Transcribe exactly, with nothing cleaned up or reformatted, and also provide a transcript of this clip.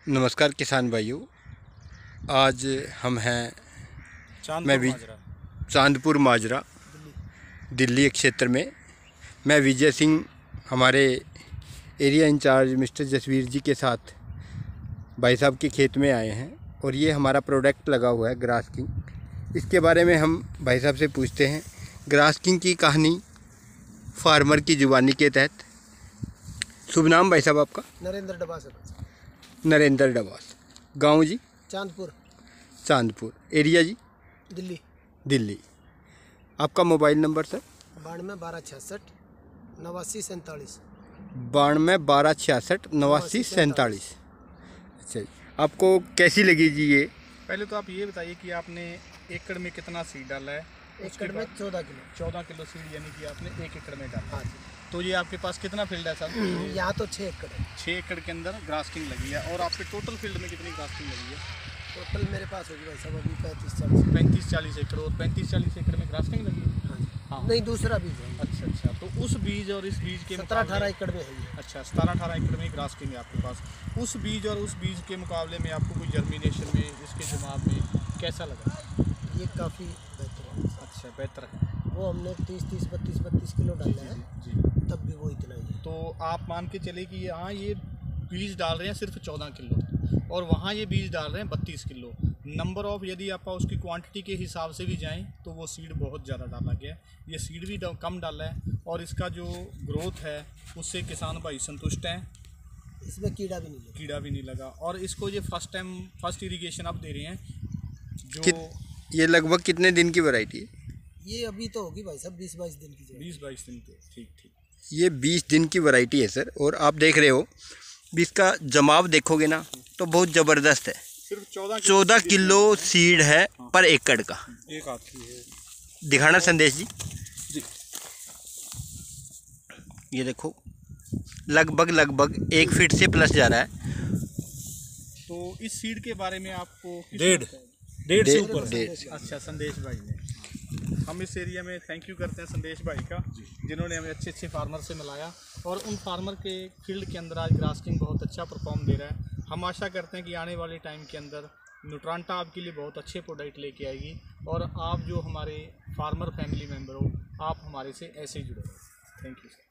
नमस्कार किसान भाइयों, आज हम हैं मैं भी चांदपुर माजरा दिल्ली क्षेत्र में। मैं विजय सिंह हमारे area in-charge mister Jasveer ji के साथ भाई साहब के खेत में आए हैं और ये हमारा प्रोडक्ट लगा हुआ है ग्रास किंग। इसके बारे में हम भाई साहब से पूछते हैं ग्रास किंग की कहानी फार्मर की जुबानी के तहत। शुभ नाम भाई साहब आपका? नरेंद्र डबास है। नरेंद्र डबास। गांव जी? चांदपुर। चांदपुर। एरिया जी? दिल्ली। दिल्ली। आपका मोबाइल नंबर सर? बानवे बारह छियासठ नवासी सैंतालीस। बानवे बारह छियासठ नवासी सैंतालीस। अच्छा जी, आपको कैसी लगी जी ये? पहले तो आप ये बताइए कि आपने एकड़ में कितना सीड डाला है? एकड़ में चौदह किलो। चौदह किलो सीड यानी कि आपने एक एकड़ में डाला। हाँ जी। तो ये आपके पास कितना फील्ड है सर? यहाँ तो छः एकड़ है। छः एकड़ के अंदर ग्रास किंग लगी है। और आपके टोटल फील्ड में कितनी ग्रास किंग लगी है? टोटल मेरे पास होगी भाई साहब अभी पैंतीस चालीस। पैंतीस चालीस एकड़। और पैंतीस चालीस एकड़ में ग्रास किंग लगी है? हाँ जी। हाँ। नहीं, दूसरा बीज है। अच्छा अच्छा, तो उस बीज और इस बीज के सत्रह अठारह एकड़ में है ये। अच्छा, सतारह अठारह एकड़ में ग्रास किंग है आपके पास। उस बीज और उस बीज के मुकाबले में आपको कोई जर्मिनेशन में, इसके जवाब में कैसा लगा? ये काफ़ी बेहतर है। अच्छा, बेहतर है। वो हमने तीस तीस बत्तीस बत्तीस किलो डाला है जी, तब भी वो इतना ही है। तो आप मान के चले कि यहाँ ये बीज डाल रहे हैं सिर्फ चौदह किलो और वहाँ ये बीज डाल रहे हैं बत्तीस किलो। नंबर ऑफ यदि आप उसकी क्वांटिटी के हिसाब से भी जाएं तो वो सीड बहुत ज़्यादा डाला गया है। ये सीड भी कम डाला है और इसका जो ग्रोथ है उससे किसान भाई संतुष्ट हैं। इसमें कीड़ा भी नहीं लगा। कीड़ा भी नहीं लगा। और इसको ये फर्स्ट टाइम फर्स्ट इरिगेशन आप दे रहे हैं जो कित, ये लगभग कितने दिन की वैरायटी है? ये अभी तो होगी भाई साहब बीस बाईस दिन की। बीस बाईस दिन के। ठीक ठीक। ये बीस दिन की वैरायटी है सर। और आप देख रहे हो भी इसका जमाव देखोगे ना तो बहुत ज़बरदस्त है। सिर्फ चौदह चौदह किलो सीड है पर एकड़ का। एक आती है। दिखाना संदेश जी। जी, ये देखो लगभग लगभग एक फीट से प्लस जा रहा है। तो इस सीड के बारे में आपको डेढ़ डेढ़ से ऊपर। डेढ़। अच्छा, संदेश भाई ने, हम इस एरिया में थैंक यू करते हैं संदेश भाई का जिन्होंने हमें अच्छे अच्छे फार्मर से मिलाया और उन फार्मर के फील्ड के अंदर आज ग्रास किंग बहुत अच्छा परफॉर्म दे रहा है। हम आशा करते हैं कि आने वाले टाइम के अंदर न्यूट्रांटा आपके लिए बहुत अच्छे प्रोडक्ट लेके आएगी और आप जो हमारे फार्मर फैमिली मेम्बर हो आप हमारे से ऐसे ही जुड़े। Thank you sir.